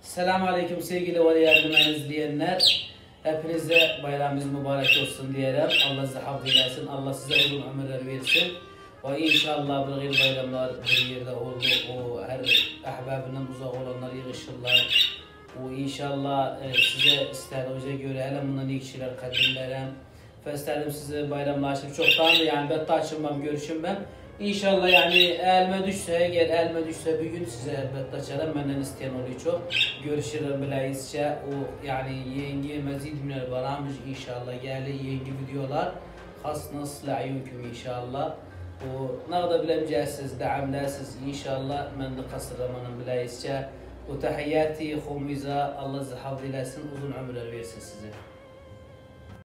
Selamun Aleyküm sevgili Vali Yardım'ı izleyenler. Hepinize bayramınız mübarek olsun diyelim. Allah size hafız eylesin. Allah size uzun ömürler versin. Ve inşallah bir gayr bayramlar bir yerde oldu. O her ahbabından uzak olanlar yığışırlar. O inşallah size isterdiğinize göre hele bundan iyi kişiler kadınlarım. Feslerim size bayramlaşıp çoktan da yani ben açılmam görüşüm ben. İnşallah yani elime düşse eğer elime düşse bir gün size elbette açarım. Benden isteyen oluyor çok. Görüşürüm bileyizce. O yani yenge mezid minel baramış inşallah geldi yenge videolar. Has nasıl ayunkum inşallah. O ne kadar bilemeyeceksiniz, da'amlasınız inşallah. Ben de kasır zamanım bileyizce. O tahiyyati, khumuza, Allah size hafız eylesin, uzun ömürler versin size.